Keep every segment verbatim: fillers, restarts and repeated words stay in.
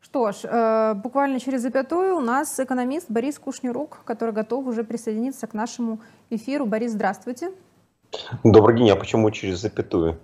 Что ж, э, буквально через запятую у нас экономист Борис Кушнерук, который готов уже присоединиться к нашему эфиру. Борис, здравствуйте. Добрый день, а почему через запятую?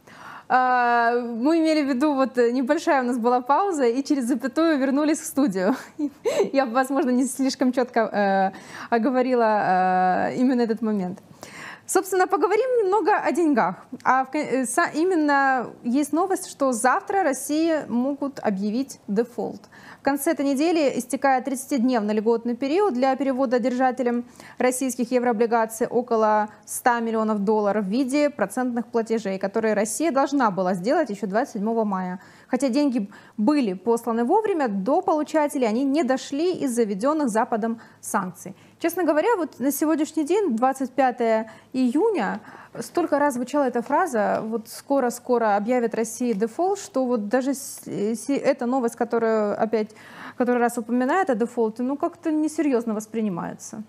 А, Мы имели в виду, вот небольшая у нас была пауза, и через запятую вернулись в студию. Я, возможно, не слишком четко э, оговорила э, именно этот момент. Собственно, поговорим немного о деньгах. А в, э, са- именно есть новость, что завтра России могут объявить дефолт. В конце этой недели истекает тридцатидневный льготный период для перевода держателям российских еврооблигаций около ста миллионов долларов в виде процентных платежей, которые Россия должна была сделать еще двадцать седьмого мая. Хотя деньги были посланы вовремя, до получателей они не дошли из-за введенных Западом санкций. Честно говоря, вот на сегодняшний день, двадцать пятое июня, столько раз звучала эта фраза, вот скоро-скоро объявят России дефолт, что вот даже с- си- эта новость, которую опять который раз упоминает о дефолте, ну как-то несерьезно воспринимается.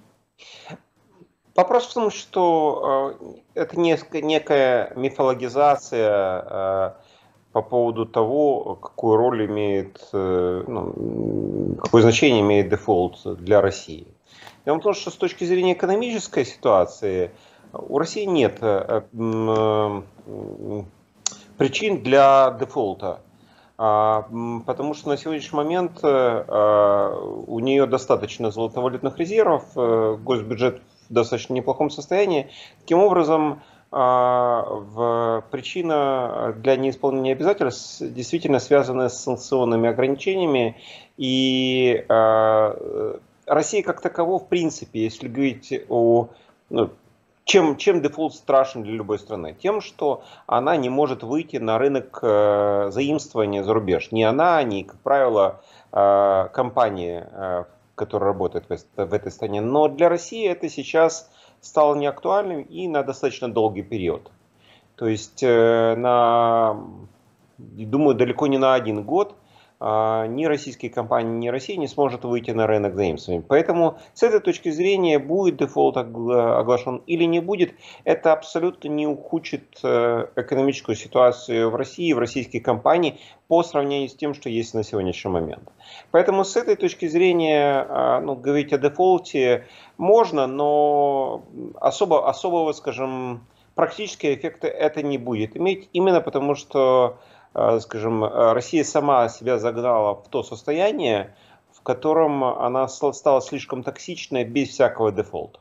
Вопрос в том, что э, это несколько, некая мифологизация э, по поводу того, какую роль имеет, э, ну, м, какое значение имеет дефолт для России. Дело в том, что с точки зрения экономической ситуации у России нет э, м, м, причин для дефолта. А, м, Потому что на сегодняшний момент э, а, у нее достаточно золотовалютных резервов, э, госбюджет в достаточно неплохом состоянии. Таким образом, а, в- причина для неисполнения обязательств действительно связана с санкционными ограничениями. И а, э, Россия как таково, в принципе, если говорить о... ну, чем, чем дефолт страшен для любой страны? Тем, что она не может выйти на рынок э, заимствования за рубеж. Ни она, ни, как правило, э, компании, э, которые работают в, эс- в этой стране. Но для России это сейчас стало неактуальным и на достаточно долгий период. То есть, э, на, думаю, далеко не на один год а, ни российские компании, ни Россия не сможет выйти на рынок заимствований. Поэтому с этой точки зрения, будет дефолт огла- оглашен или не будет, это абсолютно не ухудшит э, экономическую ситуацию в России, в российских компаниях по сравнению с тем, что есть на сегодняшний момент. Поэтому с этой точки зрения, а, ну, говорить о дефолте можно, но особо, особого, скажем, практические эффекты это не будет иметь, именно потому что, э, скажем, э, Россия сама себя загнала в то состояние, в котором она стала стала слишком токсичной без всякого дефолта.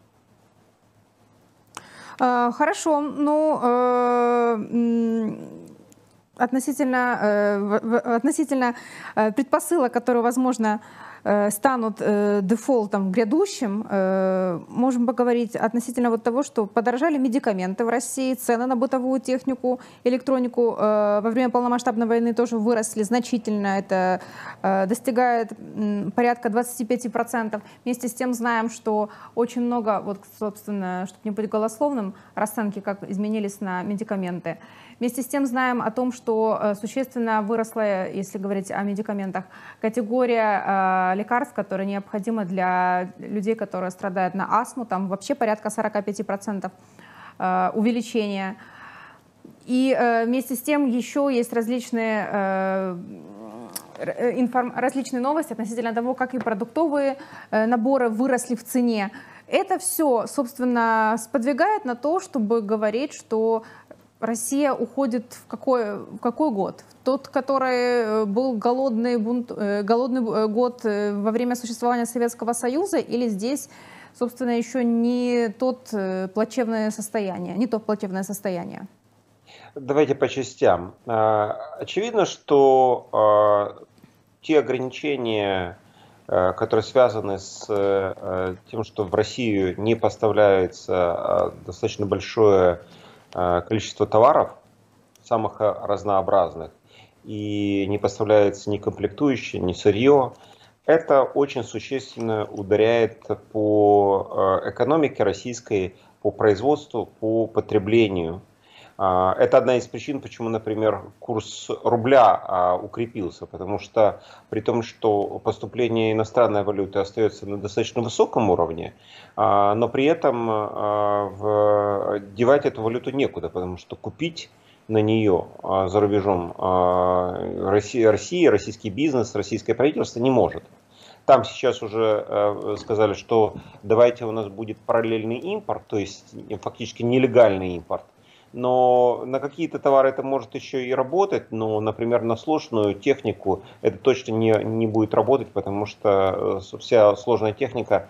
А, Хорошо, ну, э, м, относительно, э, в- в- относительно э, предпосылок, которые, возможно, э, станут э, дефолтом грядущим, э, можем поговорить относительно вот того, что подорожали медикаменты в России, цены на бытовую технику, электронику э, во время полномасштабной войны тоже выросли значительно. Это э, достигает м, порядка двадцати пяти процентов. Вместе с тем знаем, что очень много, вот, собственно, чтобы не быть голословным, расценки как изменились на медикаменты. Вместе с тем знаем о том, что э, существенно выросла, если говорить о медикаментах, категория э, лекарств, которые необходимы для людей, которые страдают на астму. Там вообще порядка сорока пяти процентов э, увеличения. И э, вместе с тем еще есть различные, э, р- информ- различные новости относительно того, как и продуктовые э, наборы выросли в цене. Это все, собственно, сподвигает на то, чтобы говорить, что Россия уходит в какой, в какой год? В тот, который э, был голодный, бунт, э, голодный э, год э, во время существования Советского Союза, или здесь, собственно, еще не тот э, плачевное состояние, не то плачевное состояние? Давайте по частям. А, Очевидно, что а, те ограничения, э, которые связаны с э, тем, что в Россию не поставляется а, достаточно большое а, количество товаров, самых а, разнообразных, и не поставляется ни комплектующие, ни сырье, это очень существенно ударяет по э, экономике российской, по производству, по потреблению. А, Это одна из причин, почему, например, курс рубля а, укрепился, потому что при том, что поступление иностранной валюты остается на достаточно высоком уровне, а, но при этом а, в- девать эту валюту некуда, потому что купить на нее за рубежом Россия, Россия, российский бизнес, российское правительство не может. Там сейчас уже сказали, что давайте у нас будет параллельный импорт, то есть фактически нелегальный импорт. Но на какие-то товары это может еще и работать, но, например, на сложную технику это точно не, не будет работать, потому что вся сложная техника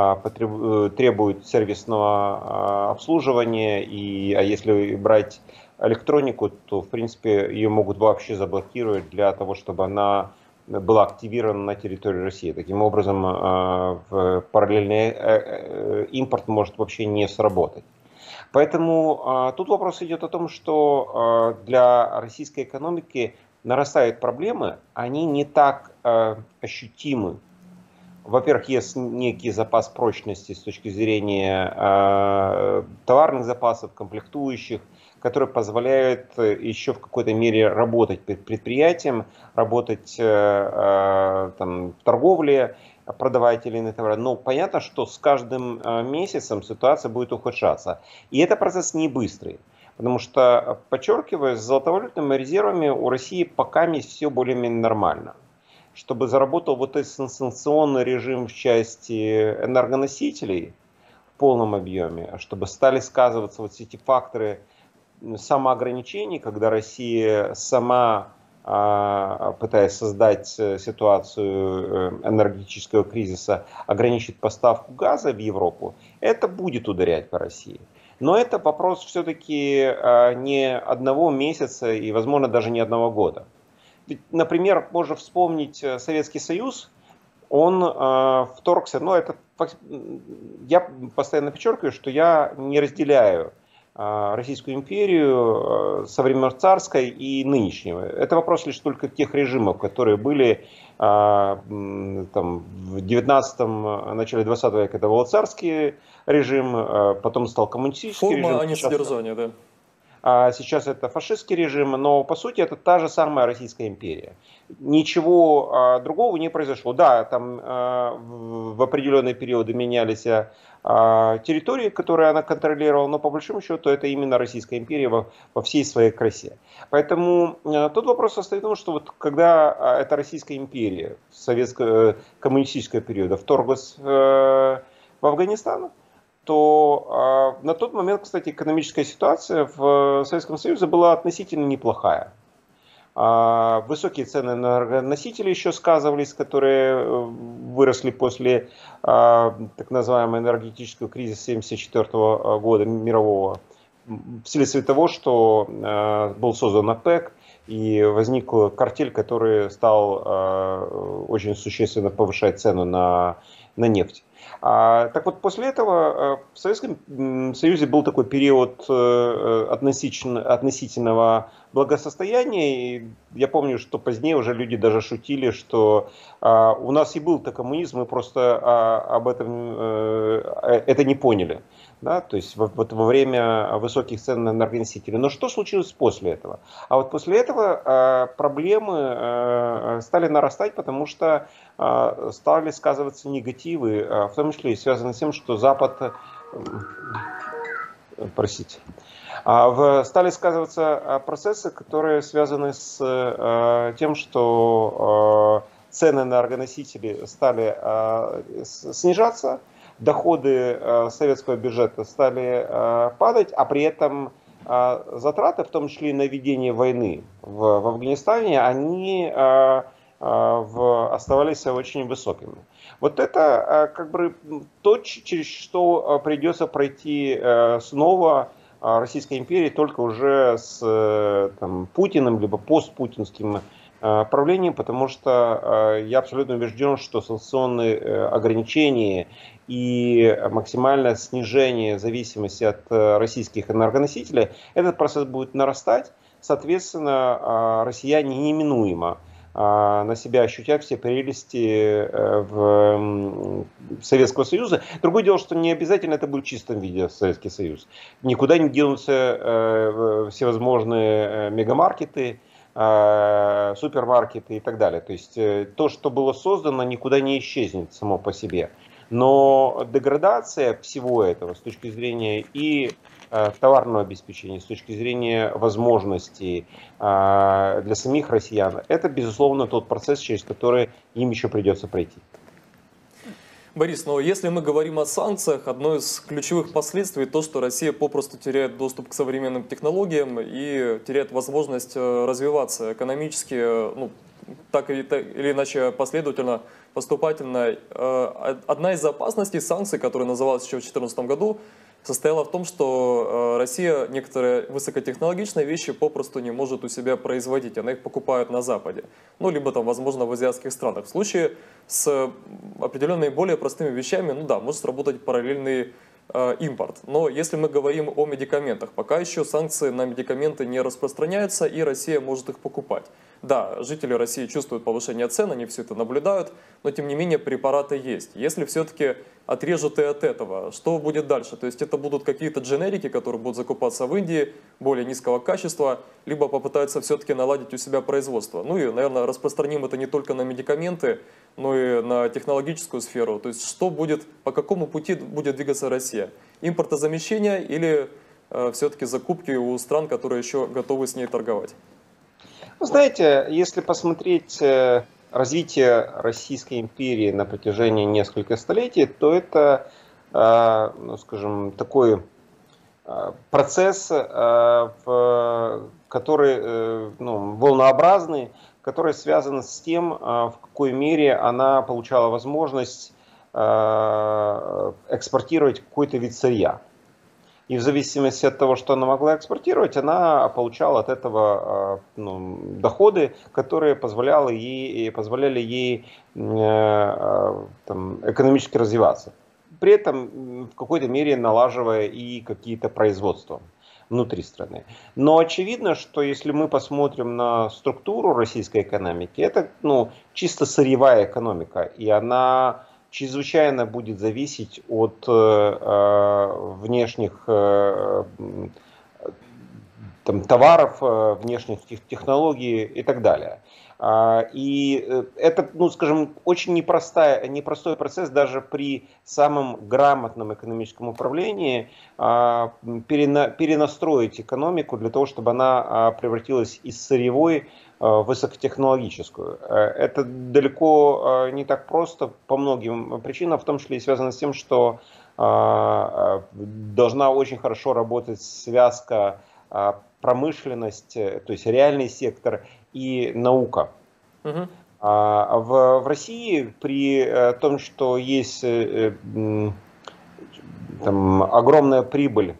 требует сервисного обслуживания, и, а если брать электронику, то, в принципе, ее могут вообще заблокировать для того, чтобы она была активирована на территории России. Таким образом, параллельный импорт может вообще не сработать. Поэтому тут вопрос идет о том, что для российской экономики нарастают проблемы, они не так ощутимы. Во-первых, есть некий запас прочности с точки зрения товарных запасов, комплектующих, которые позволяют еще в какой-то мере работать предприятиям, работать там, в торговле, продавать или иные товары. Но понятно, что с каждым месяцем ситуация будет ухудшаться. И это процесс не быстрый. Потому что, подчеркиваю, с золотовалютными резервами у России пока все более-менее нормально. Чтобы заработал вот этот санкционный режим в части энергоносителей в полном объеме, чтобы стали сказываться вот эти факторы самоограничений, когда Россия сама, пытаясь создать ситуацию энергетического кризиса, ограничит поставку газа в Европу, это будет ударять по России. Но это вопрос все-таки не одного месяца и, возможно, даже не одного года. Ведь, например, можно вспомнить Советский Союз, он вторгся, но это, я постоянно подчеркиваю, что я не разделяю Российскую империю со времен царской и нынешнего. Это вопрос лишь только тех режимов, которые были там, в девятнадцатом, начале двадцатого века. Это был царский режим, потом стал коммунистический Форма, режим. А не содержание, да. А сейчас это фашистский режим, но по сути это та же самая Российская империя. Ничего а, другого не произошло. Да, там а, в, в определенные периоды менялись а, территории, которые она контролировала, но по большому счету это именно Российская империя во, во всей своей красе. Поэтому а, тут вопрос состоит в том, что вот когда а, эта Российская империя советско-коммунистического периода вторглась а, в Афганистан, то э, на тот момент, кстати, экономическая ситуация в Советском Союзе была относительно неплохая. Э, высокие цены на энергоносители еще сказывались, которые выросли после э, так называемого энергетического кризиса тысяча девятьсот семьдесят четвёртого года мирового, вследствие того, что э, был создан ОПЕК и возник картель, который стал э, очень существенно повышать цену на, на нефть. А, так вот, после этого в Советском Союзе был такой период относительно, относительного благосостояния. И я помню, что позднее уже люди даже шутили, что а, у нас и был-то коммунизм, мы просто а, об этом а, это не поняли. Да, то есть вот во время высоких цен на энергоносители. Но что случилось после этого? А вот после этого э, проблемы э, стали нарастать, потому что э, стали сказываться негативы, э, в том числе и связаны с тем, что Запад, э, простите, э, в, стали сказываться процессы, которые связаны с э, тем, что э, цены на энергоносители стали э, снижаться. Доходы э, советского бюджета стали э, падать, а при этом э, затраты, в том числе и на ведение войны в, в Афганистане, они э, э, в, оставались очень высокими. Вот это э, как бы то, через что придется пройти э, снова э, Российской империи, только уже с э, там, Путиным, либо постпутинским э, правлением, потому что э, я абсолютно убежден, что санкционные э, ограничения и максимальное снижение зависимости от российских энергоносителей, этот процесс будет нарастать. Соответственно, россияне неминуемо на себя ощутят все прелести в Советского Союза. Другое дело, что не обязательно это будет в чистом виде Советский Союз. Никуда не денутся всевозможные мегамаркеты, супермаркеты и так далее. То есть то, что было создано, никуда не исчезнет само по себе. Но деградация всего этого с точки зрения и товарного обеспечения, с точки зрения возможностей для самих россиян, это, безусловно, тот процесс, через который им еще придется пройти. Борис, но если мы говорим о санкциях, одно из ключевых последствий то, что Россия попросту теряет доступ к современным технологиям и теряет возможность развиваться экономически, ну, так или, так или иначе последовательно, поступательно. Одна из опасностей санкций, которая называлась еще в две тысячи четырнадцатом году, состояла в том, что Россия некоторые высокотехнологичные вещи попросту не может у себя производить, она их покупает на Западе, ну, либо там, возможно, в азиатских странах. В случае с определенными более простыми вещами, ну да, может сработать параллельный э, импорт. Но если мы говорим о медикаментах, пока еще санкции на медикаменты не распространяются, и Россия может их покупать. Да, жители России чувствуют повышение цен, они все это наблюдают, но тем не менее препараты есть. Если все-таки отрежут и от этого, что будет дальше? То есть это будут какие-то дженерики, которые будут закупаться в Индии, более низкого качества, либо попытаются все-таки наладить у себя производство. Ну и, наверное, распространим это не только на медикаменты, но и на технологическую сферу. То есть что будет, по какому пути будет двигаться Россия? Импортозамещение или э, все-таки закупки у стран, которые еще готовы с ней торговать? Вы знаете, если посмотреть развитие Российской империи на протяжении нескольких столетий, то это, ну, скажем, такой процесс, который, ну, волнообразный, который связан с тем, в какой мере она получала возможность экспортировать какой-то вид сырья. И в зависимости от того, что она могла экспортировать, она получала от этого, ну, доходы, которые позволяли ей, позволяли ей там, экономически развиваться. При этом в какой-то мере налаживая и какие-то производства внутри страны. Но очевидно, что если мы посмотрим на структуру российской экономики, это, ну, чисто сырьевая экономика, и она чрезвычайно будет зависеть от э, внешних э, там, товаров, э, внешних технологий и так далее. А, и это, ну, скажем, очень непростая, непростой процесс даже при самом грамотном экономическом управлении а, перена, перенастроить экономику для того, чтобы она а, превратилась из сырьевой высокотехнологическую. Это далеко не так просто по многим причинам, в том числе и связано с тем, что должна очень хорошо работать связка промышленность, то есть реальный сектор и наука. Угу. В, в России при том, что есть там огромная прибыль,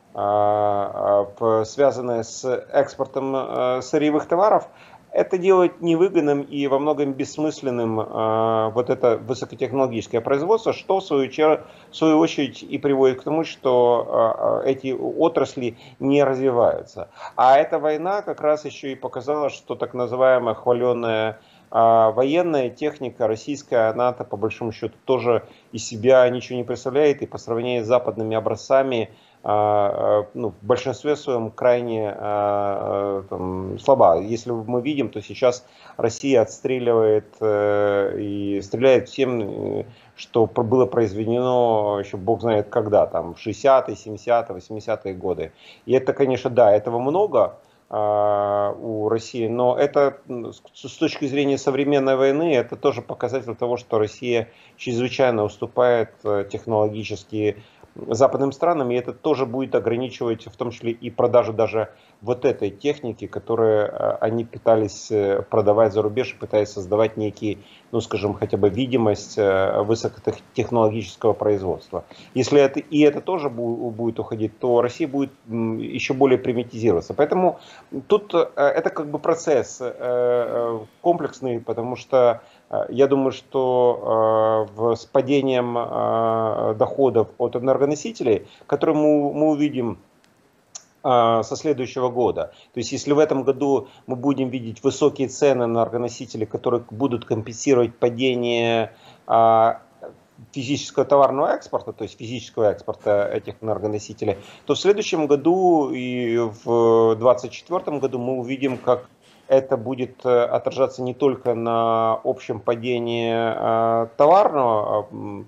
связанная с экспортом сырьевых товаров, это делает невыгодным и во многом бессмысленным э, вот это высокотехнологическое производство, что в свою, чер... в свою очередь и приводит к тому, что э, эти отрасли не развиваются. А эта война как раз еще и показала, что так называемая хваленая э, военная техника российская, она-то по большому счету тоже из себя ничего не представляет, и по сравнению с западными образцами, ну, в большинстве своем крайне там, слаба. Если мы видим, то сейчас Россия отстреливает и стреляет всем, что было произведено еще бог знает когда, там, в шестидесятые, семидесятые, восьмидесятые годы. И это, конечно, да, этого много у России, но это с точки зрения современной войны, это тоже показатель того, что Россия чрезвычайно уступает технологически западным странам, и это тоже будет ограничивать в том числе и продажу даже вот этой техники, которую они пытались продавать за рубеж, пытаясь создавать некий, ну скажем, хотя бы видимость высокотехнологического производства. Если это, и это тоже будет уходить, то Россия будет еще более примитизироваться. Поэтому тут это как бы процесс комплексный, потому что я думаю, что э, с падением э, доходов от энергоносителей, которые мы, мы увидим э, со следующего года, то есть если в этом году мы будем видеть высокие цены на энергоносители, которые будут компенсировать падение э, физического товарного экспорта, то есть физического экспорта этих энергоносителей, то в следующем году и в две тысячи двадцать четвёртом году мы увидим, как это будет отражаться не только на общем падении товарного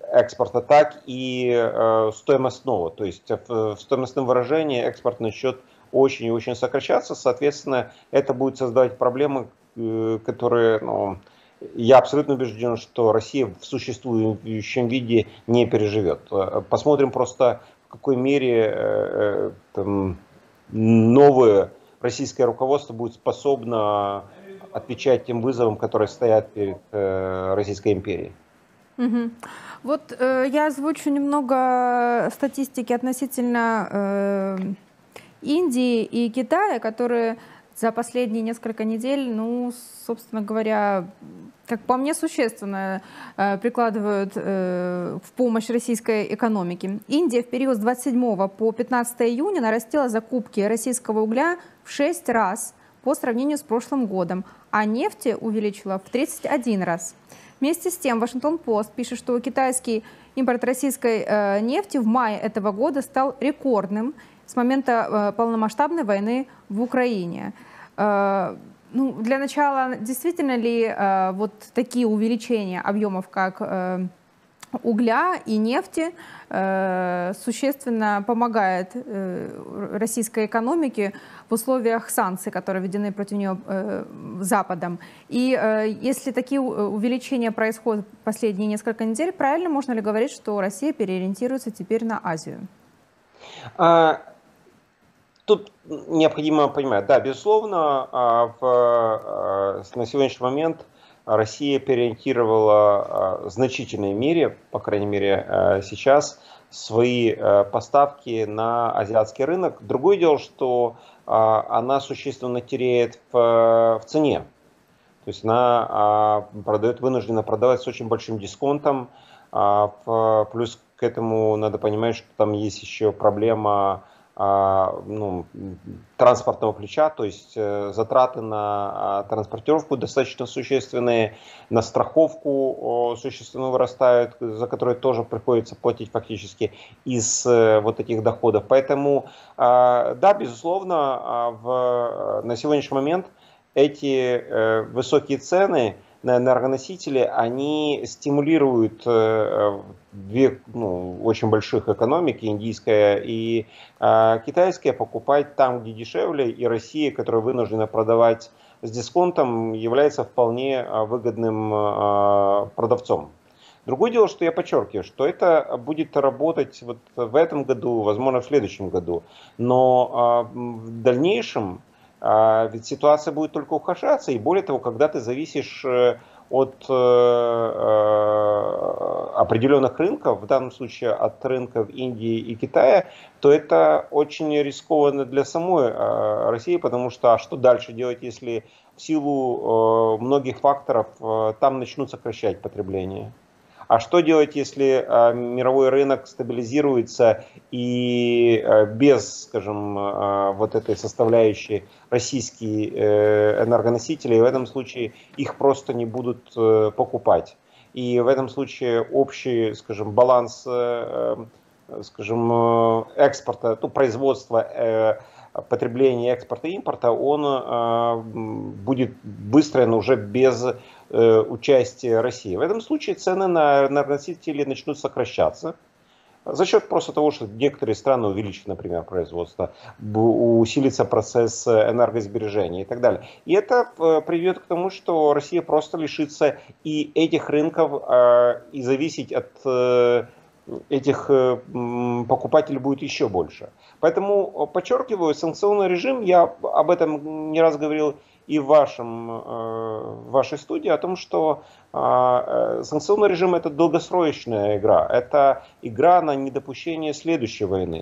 экспорта, так и э, стоимостного. То есть в, в стоимостном выражении экспортный счет очень и очень сокращаться. Соответственно, это будет создавать проблемы, э, которые, ну, я абсолютно убежден, что Россия в существующем виде не переживет. Посмотрим просто, в какой мере э, там, новое российское руководство будет способно отвечать тем вызовам, которые стоят перед э, Российской империей. Угу. Вот э, я озвучу немного статистики относительно э, Индии и Китая, которые за последние несколько недель, ну, собственно говоря, как по мне, существенно э, прикладывают э, в помощь российской экономике. Индия в период с двадцать седьмого по пятнадцатое июня нарастила закупки российского угля в шесть раз по сравнению с прошлым годом, а нефти увеличила в тридцать один раз. Вместе с тем, Вашингтон-Пост пишет, что китайский импорт российской э, нефти в мае этого года стал рекордным с момента э, полномасштабной войны в Украине. Э, ну, для начала, действительно ли э, вот такие увеличения объемов, как э, угля и нефти, э, существенно помогает э, российской экономике в условиях санкций, которые введены против нее э, Западом? И э, если такие увеличения происходят в последние несколько недель, правильно можно ли говорить, что Россия переориентируется теперь на Азию? А, тут необходимо понимать, да, безусловно, в, на сегодняшний момент Россия переориентировала в значительной мере, по крайней мере сейчас, свои поставки на азиатский рынок. Другое дело, что она существенно теряет в, в цене. То есть она продает, вынуждена продавать с очень большим дисконтом. Плюс к этому надо понимать, что там есть еще проблема ну, транспортного плеча, то есть затраты на транспортировку достаточно существенные, на страховку существенно вырастают, за которые тоже приходится платить фактически из вот этих доходов. Поэтому, да, безусловно, в, на сегодняшний момент эти высокие цены на энергоносители, они стимулируют две ну, очень больших экономики, индийская и э, китайская, покупать там, где дешевле, и Россия, которая вынуждена продавать с дисконтом, является вполне выгодным э, продавцом. Другое дело, что я подчеркиваю, что это будет работать вот в этом году, возможно, в следующем году, но э, в дальнейшем э, ведь ситуация будет только ухудшаться, и более того, когда ты зависишь э, от э, определенных рынков, в данном случае от рынков Индии и Китая, то это очень рискованно для самой э, России, потому что а что дальше делать, если в силу э, многих факторов э, там начнут сокращать потребление? А что делать, если э, мировой рынок стабилизируется и э, без, скажем, э, вот этой составляющей российские э, энергоносители, в этом случае их просто не будут э, покупать. И в этом случае общий, скажем, баланс, э, скажем, экспорта, ну, производства, э, потребления, экспорта и импорта, он э, будет выстроен уже без э, участия России. В этом случае цены на энергоносители начнут сокращаться за счет просто того, что некоторые страны увеличат, например, производство, усилится процесс энергосбережения и так далее. И это приведет к тому, что Россия просто лишится и этих рынков, э, и зависеть от э, этих покупателей будет еще больше. Поэтому, подчеркиваю, санкционный режим, я об этом не раз говорил и в, вашем, в вашей студии, о том, что санкционный режим — это долгосрочная игра, это игра на недопущение следующей войны.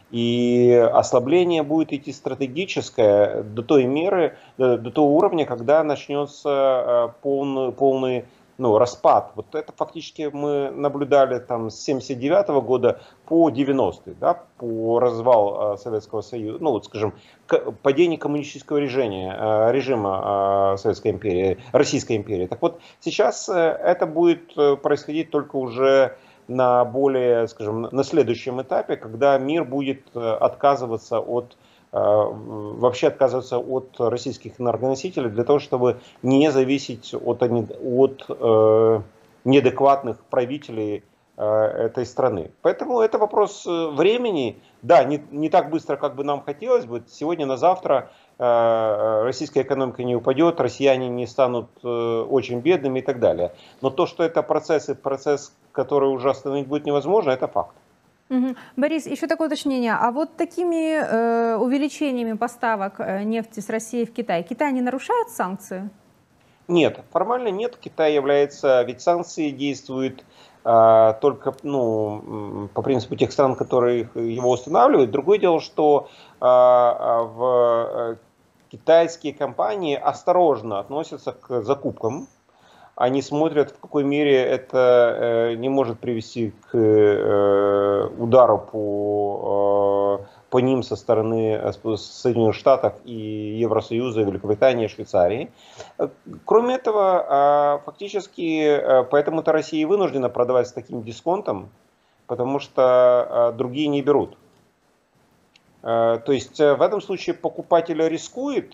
И ослабление будет идти стратегическое до той меры, до, до того уровня, когда начнется полный, полный ну, распад. Вот это фактически мы наблюдали там с семьдесят девятого года по девяностый, да, по развал Советского Союза, ну вот скажем, падение коммунистического режима, режима Советской империи, Российской империи. Так вот, сейчас это будет происходить только уже на более, скажем, на следующем этапе, когда мир будет отказываться от вообще отказываться от российских энергоносителей для того, чтобы не зависеть от, от э, неадекватных правителей этой страны. Поэтому это вопрос времени. Да, не, не так быстро, как бы нам хотелось бы. Сегодня на завтра российская экономика не упадет, россияне не станут очень бедными и так далее. Но то, что это процесс, и процесс, который уже остановить будет невозможно, это факт. Угу. Борис, еще такое уточнение. А вот такими э, увеличениями поставок нефти с России в Китай, Китай не нарушает санкции? Нет, формально нет. Китай является, ведь санкции действуют а, только ну, по принципу тех стран, которые его устанавливают. Другое дело, что а, в китайские компании осторожно относятся к закупкам. Они смотрят, в какой мере это э, не может привести к э, удару по, э, по ним со стороны Соединенных Штатов и Евросоюза, Великобритании, Швейцарии. Кроме этого, э, фактически, э, поэтому-то Россия вынуждена продавать с таким дисконтом, потому что э, другие не берут. То есть в этом случае покупатель рискует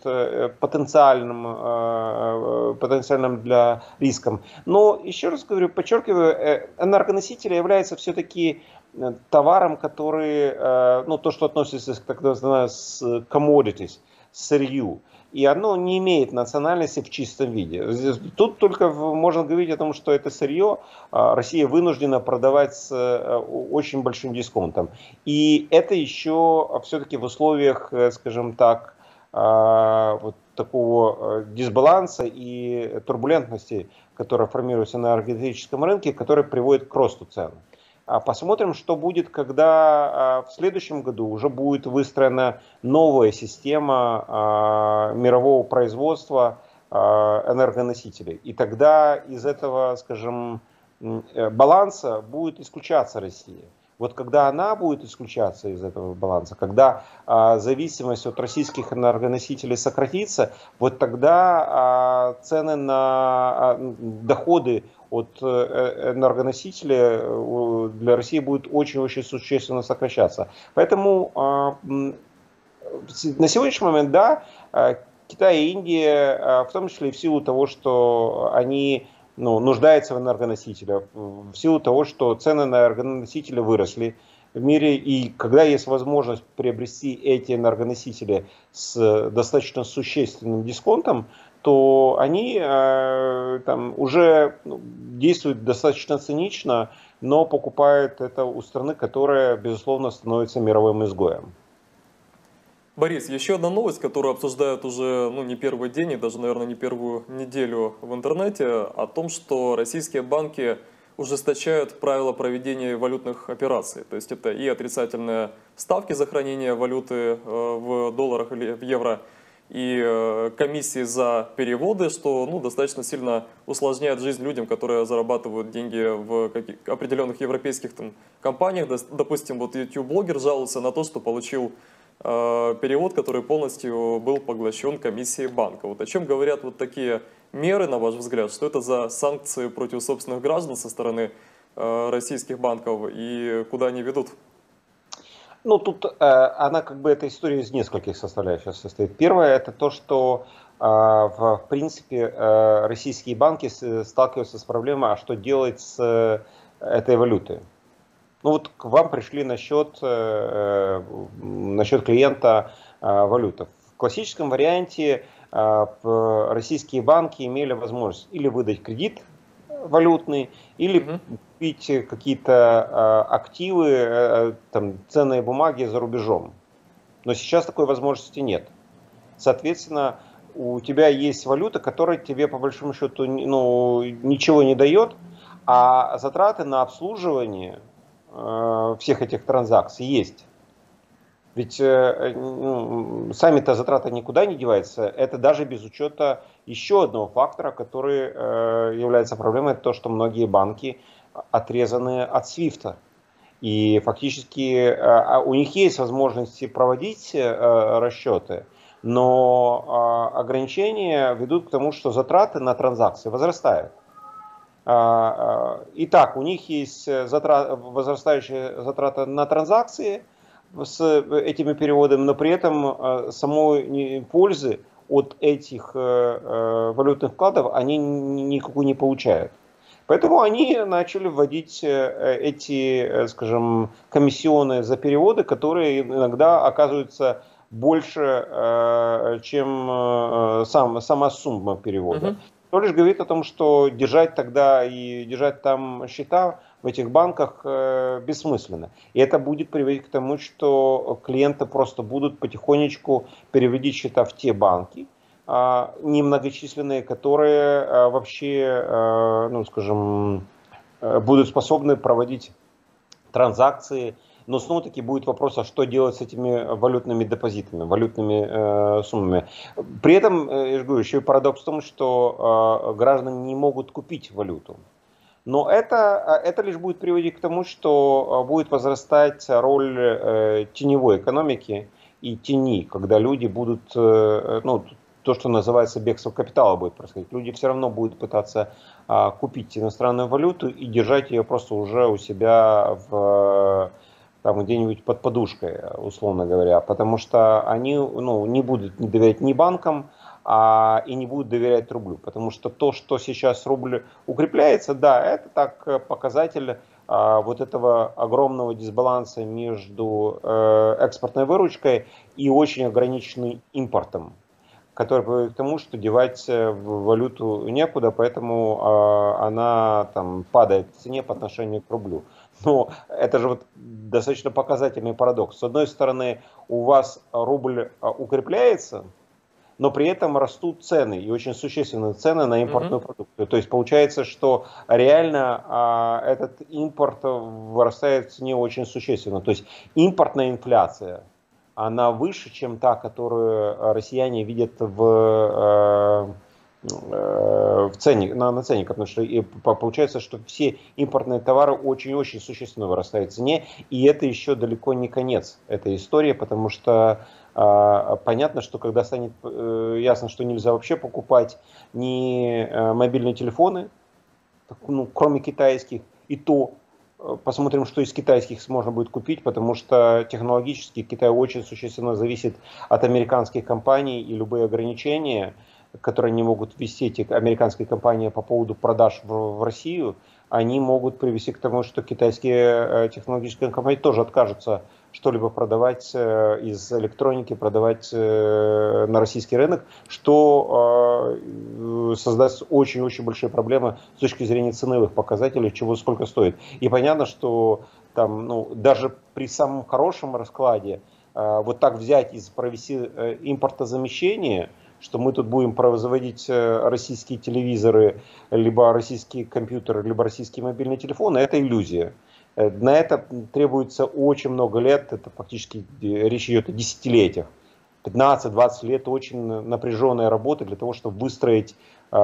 потенциальным, потенциальным для риском. Но еще раз говорю, подчеркиваю, энергоносители являются все-таки товаром, который, ну то, что относится к так называемым commodities, сырью. И оно не имеет национальности в чистом виде. Тут только можно говорить о том, что это сырье Россия вынуждена продавать с очень большим дисконтом. И это еще все-таки в условиях, скажем так, вот такого дисбаланса и турбулентности, которая формируется на энергетическом рынке, которая приводит к росту цен. Посмотрим, что будет, когда в следующем году уже будет выстроена новая система мирового производства энергоносителей. И тогда из этого, скажем, баланса будет исключаться Россия. Вот когда она будет исключаться из этого баланса, когда а, зависимость от российских энергоносителей сократится, вот тогда а, цены на а, доходы от энергоносителей для России будут очень-очень существенно сокращаться. Поэтому а, на сегодняшний момент, да, Китай и Индия, в том числе и в силу того, что они ну, нуждается в энергоносителях, в силу того, что цены на энергоносители выросли в мире, и когда есть возможность приобрести эти энергоносители с достаточно существенным дисконтом, то они э, там, уже действуют достаточно цинично, но покупают это у страны, которая, безусловно, становится мировым изгоем. Борис, еще одна новость, которую обсуждают уже ну, не первый день и даже, наверное, не первую неделю в интернете, о том, что российские банки ужесточают правила проведения валютных операций. То есть это и отрицательные ставки за хранение валюты в долларах или в евро, и комиссии за переводы, что ну, достаточно сильно усложняет жизнь людям, которые зарабатывают деньги в определенных европейских там, компаниях. Допустим, вот YouTube-блогер жалуется на то, что получил перевод, который полностью был поглощен комиссией банка. Вот о чем говорят вот такие меры, на ваш взгляд? Что это за санкции против собственных граждан со стороны э, российских банков и куда они ведут? Ну, тут э, она как бы эта история из нескольких составляющих состоит. Первое, это то, что э, в, в принципе э, российские банки сталкиваются с проблемой, а что делать с э, этой валютой. Ну вот к вам пришли на счет, э, на счет клиента э, валюты. В классическом варианте э, российские банки имели возможность или выдать кредит валютный, или mm-hmm. купить какие-то э, активы, э, там, ценные бумаги за рубежом. Но сейчас такой возможности нет. Соответственно, у тебя есть валюта, которая тебе по большому счету ну, ничего не дает, а затраты на обслуживание всех этих транзакций есть. Ведь ну, сами-то затраты никуда не деваются. Это даже без учета еще одного фактора, который э, является проблемой, это то, что многие банки отрезаны от свифта. И фактически э, у них есть возможности проводить э, расчеты, но э, ограничения ведут к тому, что затраты на транзакции возрастают. Итак, у них есть затрат, возрастающие затраты на транзакции с этими переводами, но при этом самой пользы от этих валютных вкладов они никакой не получают. Поэтому они начали вводить эти, скажем, комиссионные за переводы, которые иногда оказываются больше, чем сам, сама сумма перевода. Uh-huh. То лишь говорит о том, что держать тогда и держать там счета в этих банках э, бессмысленно. И это будет приводить к тому, что клиенты просто будут потихонечку переводить счета в те банки, э, немногочисленные, которые э, вообще, э, ну, скажем, э, будут способны проводить транзакции. Но снова-таки будет вопрос, а что делать с этими валютными депозитами, валютными э, суммами. При этом, э, я же говорю, еще и парадокс в том, что э, граждане не могут купить валюту. Но это, это лишь будет приводить к тому, что будет возрастать роль э, теневой экономики и тени, когда люди будут, э, ну, то, что называется бегство капитала будет происходить. Люди все равно будут пытаться э, купить иностранную валюту и держать ее просто уже у себя в... там где-нибудь под подушкой, условно говоря, потому что они, ну, не будут не доверять ни банкам, а, и не будут доверять рублю, потому что то, что сейчас рубль укрепляется, да, это так показатель а, вот этого огромного дисбаланса между э, экспортной выручкой и очень ограниченным импортом, который приводит к тому, что девать в валюту некуда, поэтому э, она там падает в цене по отношению к рублю. Но это же вот достаточно показательный парадокс. С одной стороны, у вас рубль укрепляется, но при этом растут цены, и очень существенные цены на импортную mm-hmm. продукцию. То есть получается, что реально а, этот импорт вырастает в цене очень существенно. То есть импортная инфляция, она выше, чем та, которую россияне видят в... в ценник, на, на ценниках, потому что и получается, что все импортные товары очень-очень существенно вырастают в цене, и это еще далеко не конец этой истории, потому что э, понятно, что когда станет э, ясно, что нельзя вообще покупать ни э, мобильные телефоны, ну, кроме китайских, и то э, посмотрим, что из китайских можно будет купить, потому что технологически Китай очень существенно зависит от американских компаний, и любые ограничения, которые не могут ввести эти американские компании по поводу продаж в, в Россию, они могут привести к тому, что китайские технологические компании тоже откажутся что-либо продавать из электроники, продавать на российский рынок, что создаст очень-очень большие проблемы с точки зрения ценовых показателей, чего сколько стоит. И понятно, что там, ну, даже при самом хорошем раскладе вот так взять и провести импортозамещение, что мы тут будем производить российские телевизоры, либо российские компьютеры, либо российские мобильные телефоны, это иллюзия. На это требуется очень много лет, это фактически речь идет о десятилетиях. пятнадцать-двадцать лет очень напряженная работа для того, чтобы выстроить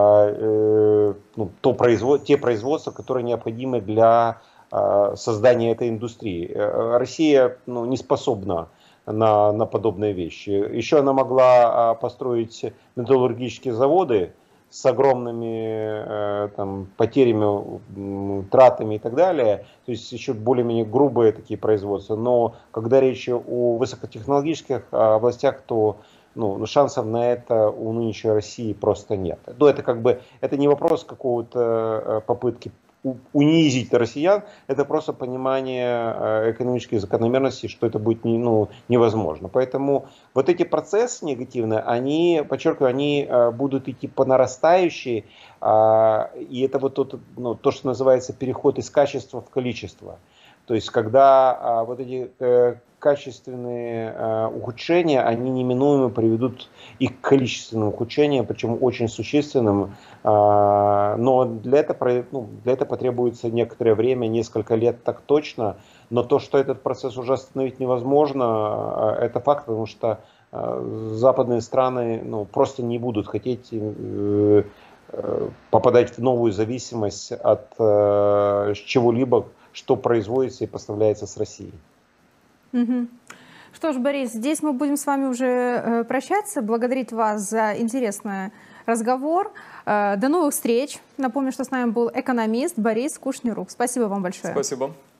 э, ну, то производ... те производства, которые необходимы для э, создания этой индустрии. Россия, ну, не способна На, на подобные вещи. Еще она могла построить металлургические заводы с огромными э, там, потерями, тратами и так далее. То есть еще более-менее грубые такие производства. Но когда речь о высокотехнологических областях, то ну, шансов на это у нынешней России просто нет. Но это как бы это не вопрос какого-то попытки унизить россиян, это просто понимание экономических закономерностей, что это будет не, ну, невозможно. Поэтому вот эти процессы негативные, они, подчеркиваю, они будут идти по нарастающей, и это вот тот, ну, то, что называется переход из качества в количество. То есть, когда вот эти качественные ухудшения, они неминуемо приведут и к количественным ухудшениям, причем очень существенным. Но для этого, ну, для этого потребуется некоторое время, несколько лет так точно. Но то, что этот процесс уже остановить невозможно, это факт, потому что западные страны, ну, просто не будут хотеть попадать в новую зависимость от чего-либо, что производится и поставляется с Россией. Угу. Что ж, Борис, здесь мы будем с вами уже прощаться, благодарить вас за интересный разговор. До новых встреч. Напомню, что с нами был экономист Борис Кушнирук. Спасибо вам большое. Спасибо.